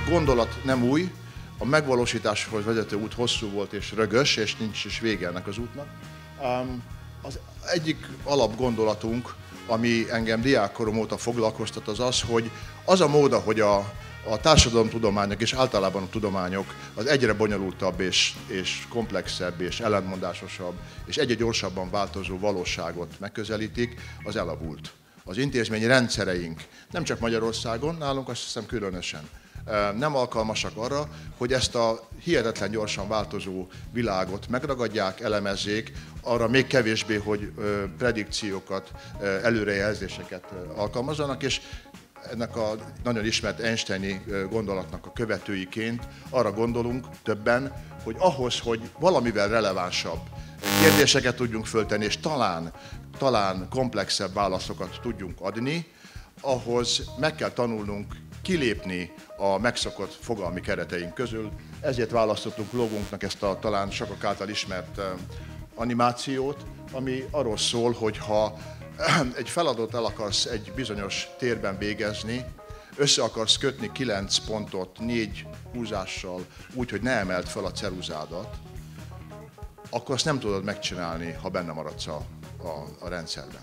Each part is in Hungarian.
gondolat nem új, a megvalósításhoz vezető út hosszú volt és rögös, és nincs is vége ennek az útnak. Az egyik alapgondolatunk, ami engem diákkorom óta foglalkoztat, az az, hogy az a mód, hogy a társadalomtudományok és általában a tudományok az egyre bonyolultabb és komplexebb és ellentmondásosabb és egyre gyorsabban változó valóságot megközelítik, az elavult. Az intézményi rendszereink, nem csak Magyarországon, nálunk azt hiszem különösen, nem alkalmasak arra, hogy ezt a hihetetlen gyorsan változó világot megragadják, elemezzék, arra még kevésbé, hogy predikciókat, előrejelzéseket alkalmazzanak, és ennek a nagyon ismert Einsteini gondolatnak a követőiként arra gondolunk többen, hogy ahhoz, hogy valamivel relevánsabb kérdéseket tudjunk föltenni, és talán komplexebb válaszokat tudjunk adni, ahhoz meg kell tanulnunk kilépni a megszokott fogalmi kereteink közül. Ezért választottunk logunknak ezt a talán sokak által ismert animációt, ami arról szól, hogy ha egy feladatot el akarsz egy bizonyos térben végezni, össze akarsz kötni 9 pontot 4 húzással, úgy, hogy ne emeld fel a ceruzádat, akkor azt nem tudod megcsinálni, ha benne maradsz a rendszerben.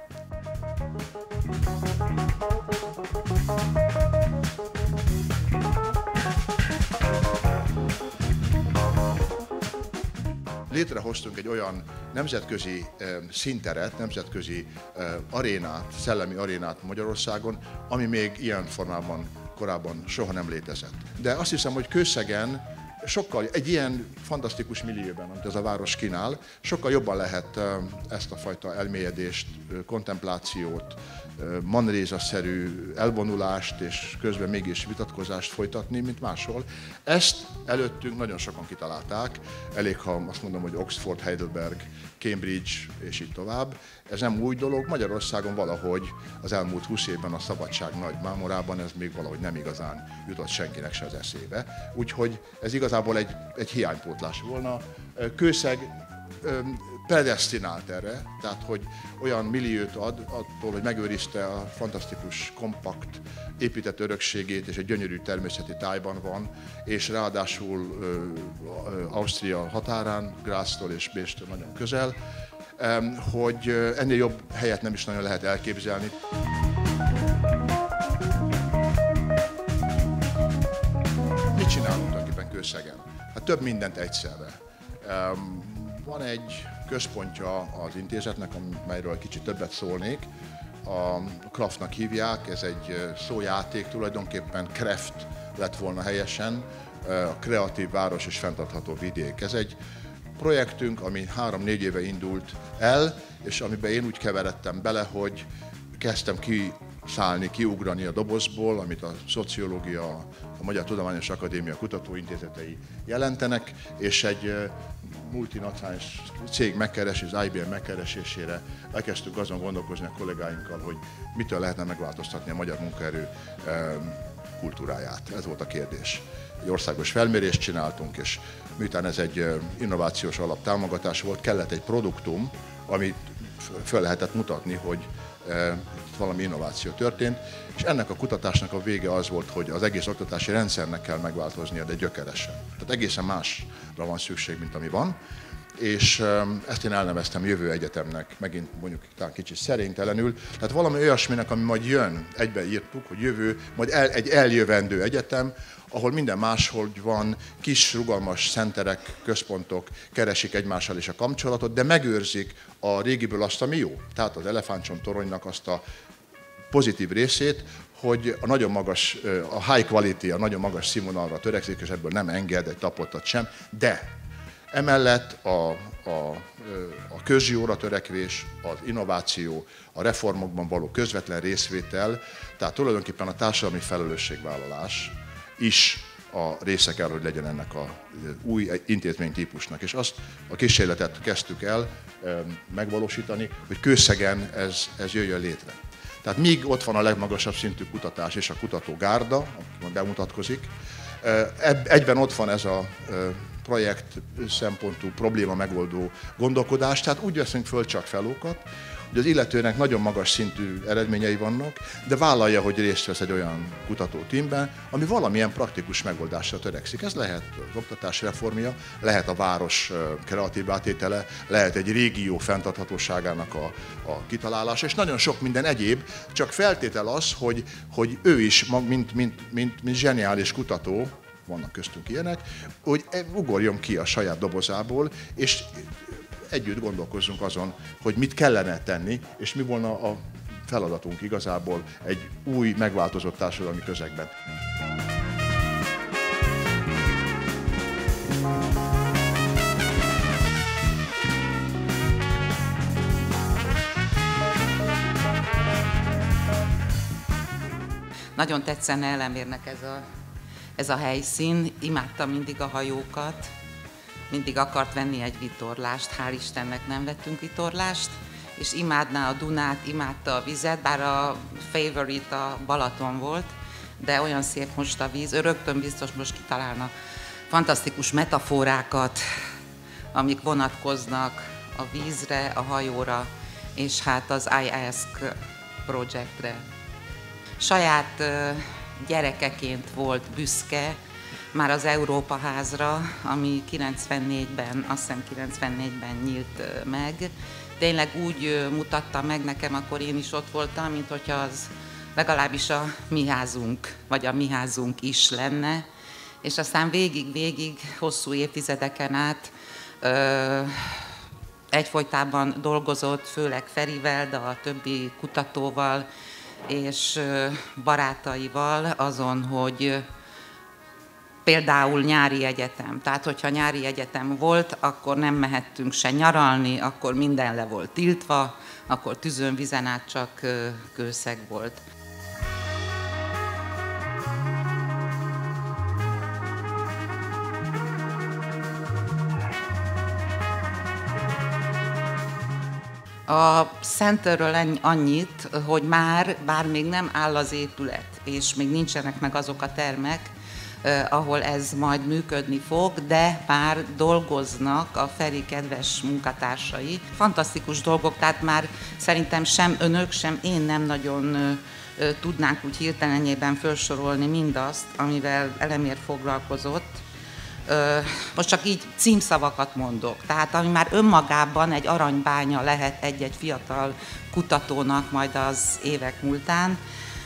Létrehoztunk egy olyan nemzetközi színteret, nemzetközi arénát, szellemi arénát Magyarországon, ami még ilyen formában korábban soha nem létezett. De azt hiszem, hogy Kőszegen egy ilyen fantasztikus millióben, amit ez a város kínál, sokkal jobban lehet ezt a fajta elmélyedést, kontemplációt, manrézaszerű elvonulást és közben mégis vitatkozást folytatni, mint máshol. Ezt előttünk nagyon sokan kitalálták, elég ha azt mondom, hogy Oxford, Heidelberg, Cambridge és így tovább. Ez nem új dolog, Magyarországon valahogy az elmúlt 20 évben a szabadság nagy mámorában ez még valahogy nem igazán jutott senkinek se az eszébe. Úgyhogy ez igazából egy hiánypótlás volna. Kőszeg predesztinált erre, tehát hogy olyan milliót ad attól, hogy megőrizte a fantasztikus, kompakt épített örökségét, és egy gyönyörű természeti tájban van, és ráadásul Ausztria határán, Graztól és Bécstől nagyon közel, hogy ennél jobb helyet nem is nagyon lehet elképzelni. Mit csinálunk tulajdonképpen Kőszegen? Hát több mindent egyszerre. Van egy központja az intézetnek, amelyről kicsit többet szólnék. A Craftnak hívják, ez egy szójáték, tulajdonképpen Craft lett volna helyesen, a kreatív város és fenntartható vidék. Ez egy projektünk, ami 3-4 éve indult el, és amiben én úgy keveredtem bele, hogy kezdtem kiugrani a dobozból, amit a szociológia, a Magyar Tudományos Akadémia kutatóintézetei jelentenek, és egy multinacionális cég az IBM megkeresésére elkezdtünk azon gondolkozni a kollégáinkkal, hogy mitől lehetne megváltoztatni a magyar munkaerő kultúráját. Ez volt a kérdés. Egy országos felmérést csináltunk, és miután ez egy innovációs alaptámogatás volt, kellett egy produktum, amit föl lehetett mutatni, hogy valami innováció történt, és ennek a kutatásnak a vége az volt, hogy az egész oktatási rendszernek kell megváltoznia, de gyökeresen. Tehát egészen másra van szükség, mint ami van, és ezt én elneveztem Jövő Egyetemnek, megint mondjuk talán kicsit szerénytelenül, tehát valami olyasminek, ami majd jön, egybeírtuk, hogy jövő, majd egy eljövendő egyetem, ahol minden máshogy van, kis, rugalmas centerek, központok keresik egymással is a kapcsolatot, de megőrzik a régiből azt, ami jó. Tehát az elefántcsont-toronynak azt a pozitív részét, hogy a nagyon magas, a high quality, a nagyon magas színvonalra törekszik, és ebből nem enged egy tapottat sem, de emellett a közjóra törekvés, az innováció, a reformokban való közvetlen részvétel, tehát tulajdonképpen a társadalmi felelősségvállalás is a része kell, hogy legyen ennek a új intézménytípusnak. És azt a kísérletet kezdtük el megvalósítani, hogy Kőszegen ez jöjjön létre. Tehát míg ott van a legmagasabb szintű kutatás és a kutatógárda, aki bemutatkozik, egyben ott van ez a projekt szempontú probléma megoldó gondolkodás, tehát úgy veszünk föl csak felókat, hogy az illetőnek nagyon magas szintű eredményei vannak, de vállalja, hogy részt vesz egy olyan kutatóteamben, ami valamilyen praktikus megoldásra törekszik. Ez lehet az oktatás reformja, lehet a város kreatív átétele, lehet egy régió fenntarthatóságának a kitalálása, és nagyon sok minden egyéb, csak feltétel az, hogy ő is, mint zseniális kutató, vannak köztünk ilyenek, hogy ugorjon ki a saját dobozából, és együtt gondolkozzunk azon, hogy mit kellene tenni, és mi volna a feladatunk igazából egy új, megváltozott társadalmi közegben. Nagyon tetszene Elemérnek ez a helyszín, imádtam mindig a hajókat, mindig akart venni egy vitorlást, hál' Istennek nem vettünk vitorlást, és imádná a Dunát, imádta a vizet, bár a favorite a Balaton volt, de olyan szép most a víz, ő rögtön biztos most kitalálna fantasztikus metaforákat, amik vonatkoznak a vízre, a hajóra, és hát az I Ask projektre. Saját gyerekeként volt büszke már az Európa házra, ami 94-ben, azt hiszem 94-ben nyílt meg. Tényleg úgy mutatta meg nekem, akkor én is ott voltam, mint hogyha az legalábbis a mi házunk, vagy a mi házunk is lenne. És aztán végig, hosszú évtizedeken át egyfolytában dolgozott, főleg Ferivel, de a többi kutatóval és barátaival azon, hogy például nyári egyetem. Tehát, hogyha nyári egyetem volt, akkor nem mehettünk se nyaralni, akkor minden le volt tiltva, akkor tűzön, vizen át csak kőszeg volt. A Centerről annyit, hogy bár még nem áll az épület, és még nincsenek meg azok a termek, ahol ez majd működni fog, de már dolgoznak a Feri kedves munkatársai. Fantasztikus dolgok, tehát már szerintem sem önök, sem én nem nagyon tudnánk úgy hirtelenjében felsorolni mindazt, amivel Elemér foglalkozott. Most csak így címszavakat mondok, tehát ami már önmagában egy aranybánya lehet egy-egy fiatal kutatónak majd az évek múltán.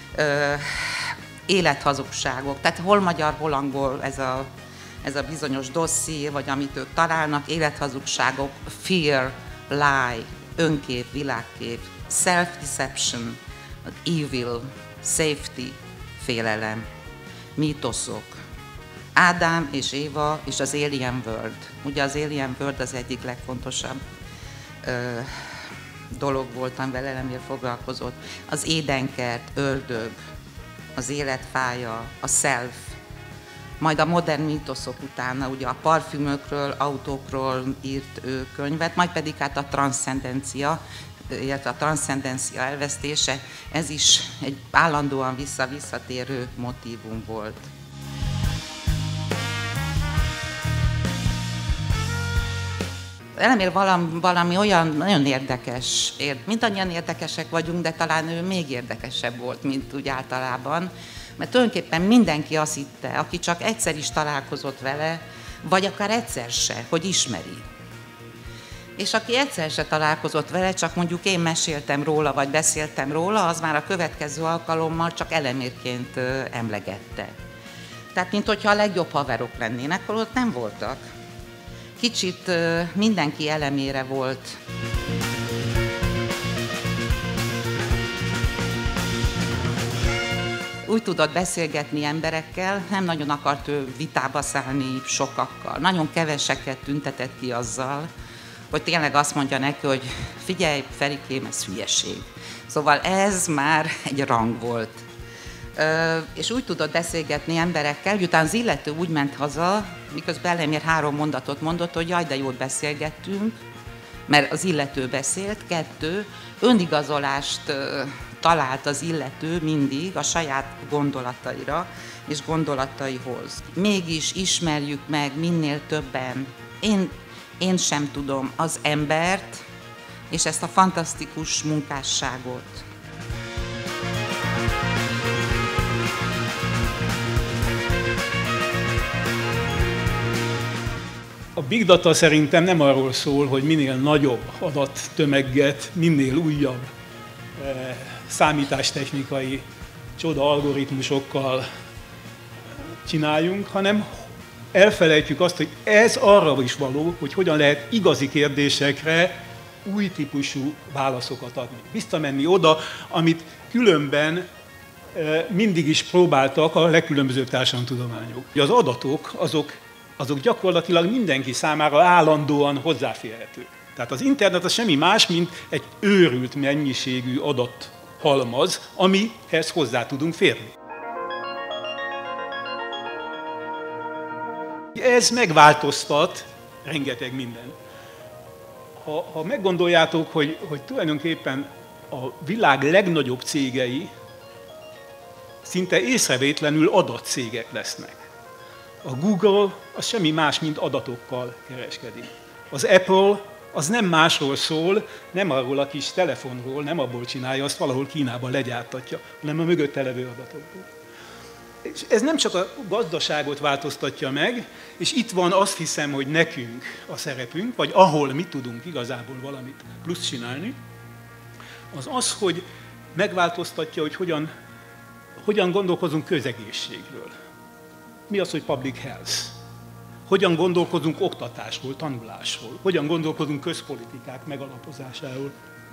Élethazugságok, tehát hol magyar, hol angol ez a bizonyos dosszié, vagy amit ők találnak, élethazugságok, fear, lie, önkép, világkép, self-deception, evil, safety, félelem, mítoszok, Ádám és Éva és az Alien World. Ugye az Alien World az egyik legfontosabb dolog volt, amivel Elemér foglalkozott. Az édenkert, ördög, az életfája, a self, majd a modern mítoszok utána, ugye a parfümökről, autókról írt ő könyvet, majd pedig hát a transzcendencia, illetve a transzcendencia elvesztése, ez is egy állandóan visszatérő motívum volt. Elemér valami olyan nagyon érdekes, mindannyian érdekesek vagyunk, de talán ő még érdekesebb volt, mint úgy általában, mert tulajdonképpen mindenki azt hitte, aki csak egyszer is találkozott vele, vagy akár egyszer se, hogy ismeri. És aki egyszer se találkozott vele, csak mondjuk én meséltem róla, vagy beszéltem róla, az már a következő alkalommal csak Elemérként emlegette. Tehát, mint hogyha a legjobb haverok lennének, holott nem voltak. Kicsit mindenki Elemére volt. Úgy tudott beszélgetni emberekkel, nem nagyon akart ő vitába szállni sokakkal. Nagyon keveseket tüntetett ki azzal, hogy tényleg azt mondja neki, hogy figyelj, Ferikém, ez hülyeség. Szóval ez már egy rang volt. És úgy tudott beszélgetni emberekkel, hogy utána az illető úgy ment haza, miközben Elemér 3 mondatot mondott, hogy jaj, de jót beszélgettünk, mert az illető beszélt. 2, önigazolást talált az illető mindig a saját gondolataira és gondolataihoz. Mégis ismerjük meg minél többen. Én sem tudom az embert, és ezt a fantasztikus munkásságot. A Big Data szerintem nem arról szól, hogy minél nagyobb adattömeget, minél újabb számítástechnikai csoda algoritmusokkal csináljunk, hanem elfelejtjük azt, hogy ez arra is való, hogy hogyan lehet igazi kérdésekre új típusú válaszokat adni. Visszamenni oda, amit különben mindig is próbáltak a legkülönbözőbb társadalomtudományok. Az adatok, azok gyakorlatilag mindenki számára állandóan hozzáférhetők. Tehát az internet az semmi más, mint egy őrült mennyiségű adathalmaz, amihez hozzá tudunk férni. Ez megváltoztat rengeteg mindent. Ha meggondoljátok, hogy tulajdonképpen a világ legnagyobb cégei szinte észrevétlenül adatcégek lesznek. A Google az semmi más, mint adatokkal kereskedik. Az Apple az nem másról szól, nem arról a kis telefonról, nem abból csinálja, azt valahol Kínában legyártatja, hanem a mögötte levő adatokból. És ez nem csak a gazdaságot változtatja meg, és itt van azt hiszem, hogy nekünk a szerepünk, vagy ahol mi tudunk igazából valamit plusz csinálni, az, hogy megváltoztatja, hogy hogyan gondolkozunk közegészségről. Mi az, hogy public health? Hogyan gondolkozunk oktatásról, tanulásról? Hogyan gondolkozunk közpolitikák megalapozásáról?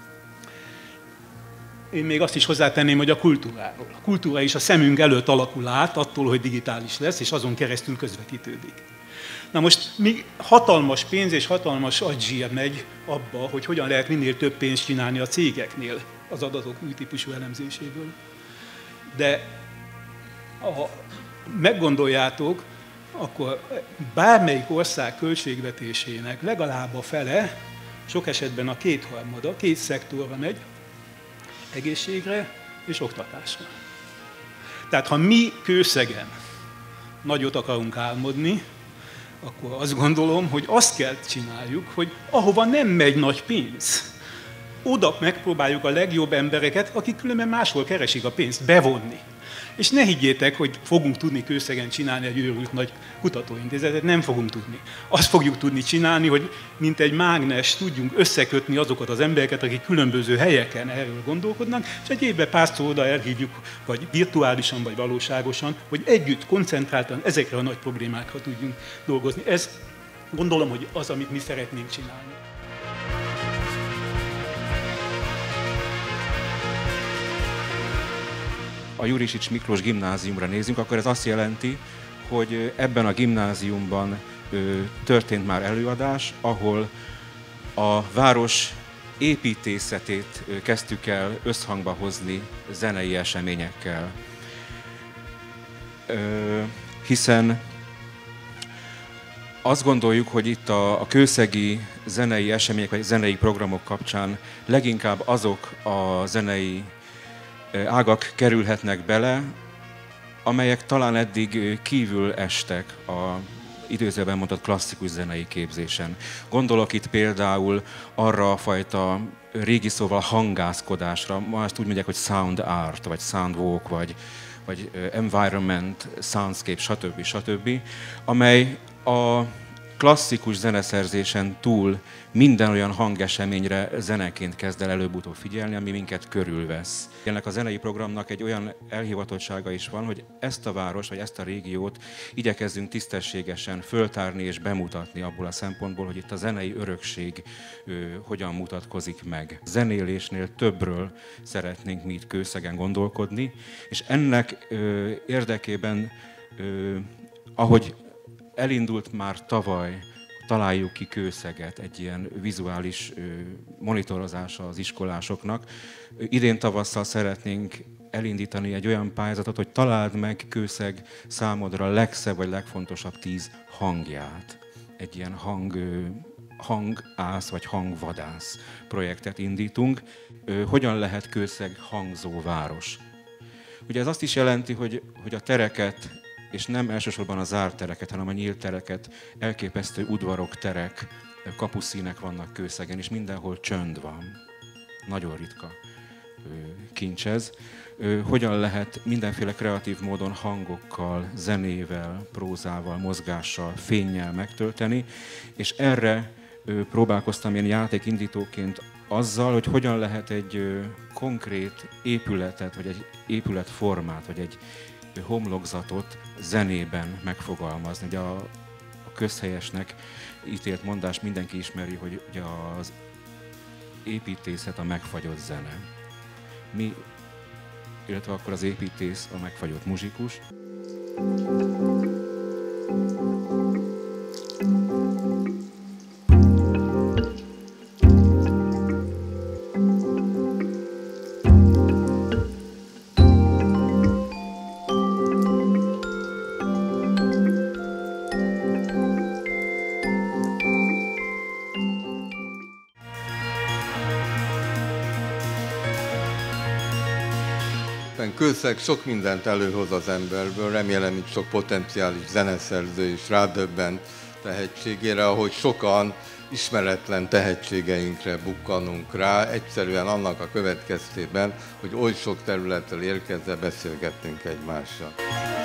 Én még azt is hozzátenném, hogy a kultúráról. A kultúra is a szemünk előtt alakul át, attól, hogy digitális lesz, és azon keresztül közvetítődik. Na most mi hatalmas pénz és hatalmas agysír megy abba, hogy hogyan lehet minél több pénzt csinálni a cégeknél az adatok új típusú elemzéséből. De ha meggondoljátok, akkor bármelyik ország költségvetésének legalább a fele, sok esetben a kétharmada, két szektorra megy, egészségre és oktatásra. Tehát ha mi Kőszegen nagyot akarunk álmodni, akkor azt gondolom, hogy azt kell csináljuk, hogy ahova nem megy nagy pénz, oda megpróbáljuk a legjobb embereket, akik különben máshol keresik a pénzt, bevonni. És ne higgyétek, hogy fogunk tudni Kőszegen csinálni egy őrült nagy kutatóintézetet, nem fogunk tudni. Azt fogjuk tudni csinálni, hogy mint egy mágnes tudjunk összekötni azokat az embereket, akik különböző helyeken erről gondolkodnak, és egy évben párszor oda elhívjuk, vagy virtuálisan, vagy valóságosan, hogy együtt, koncentráltan ezekre a nagy problémákra tudjunk dolgozni. Ez gondolom, hogy az, amit mi szeretnénk csinálni. A Jurisics Miklós gimnáziumra nézünk, akkor ez azt jelenti, hogy ebben a gimnáziumban történt már előadás, ahol a város építészetét kezdtük el összhangba hozni zenei eseményekkel. Hiszen azt gondoljuk, hogy itt a kőszegi zenei események vagy zenei programok kapcsán leginkább azok a zenei ágak kerülhetnek bele, amelyek talán eddig kívül estek a időzőben mondott klasszikus zenei képzésen. Gondolok itt például arra a fajta régi szóval hangászkodásra, ma ezt úgy mondják, hogy sound art, vagy sound walk, vagy environment, soundscape, stb., amely a klasszikus zeneszerzésen túl minden olyan hangeseményre zeneként kezd el előbb-utóbb figyelni, ami minket körülvesz. Ennek a zenei programnak egy olyan elhivatottsága is van, hogy ezt a város, vagy ezt a régiót igyekezzünk tisztességesen föltárni és bemutatni abból a szempontból, hogy itt a zenei örökség hogyan mutatkozik meg. Zenélésnél többről szeretnénk mi itt Kőszegen gondolkodni, és ennek érdekében, ahogy elindult már tavaly, találjuk ki Kőszeget, egy ilyen vizuális monitorozása az iskolásoknak. Idén tavasszal szeretnénk elindítani egy olyan pályázatot, hogy találd meg Kőszeg számodra a legszebb vagy legfontosabb 10 hangját. Egy ilyen hangász vagy hangvadász projektet indítunk. Hogyan lehet Kőszeg hangzó város? Ugye ez azt is jelenti, hogy a tereket, és nem elsősorban a zárt tereket, hanem a nyílt tereket, elképesztő udvarok, terek kapuszínek vannak Kőszegen, és mindenhol csönd van. Nagyon ritka kincs ez. Hogyan lehet mindenféle kreatív módon hangokkal, zenével, prózával, mozgással, fénnyel megtölteni, és erre próbálkoztam én játékindítóként azzal, hogy hogyan lehet egy konkrét épületet, vagy egy épületformát, vagy egy homlokzatot zenében megfogalmazni. Ugye a közhelyesnek ítélt mondás mindenki ismeri, hogy ugye az építészet a megfagyott zene. Mi, illetve akkor az építész a megfagyott muzsikus. Kőszeg sok mindent előhoz az emberből, remélem, hogy sok potenciális zeneszerző is rádöbbent tehetségére, ahogy sokan ismeretlen tehetségeinkre bukkanunk rá, egyszerűen annak a következtében, hogy oly sok területről érkezve beszélgettünk egymással.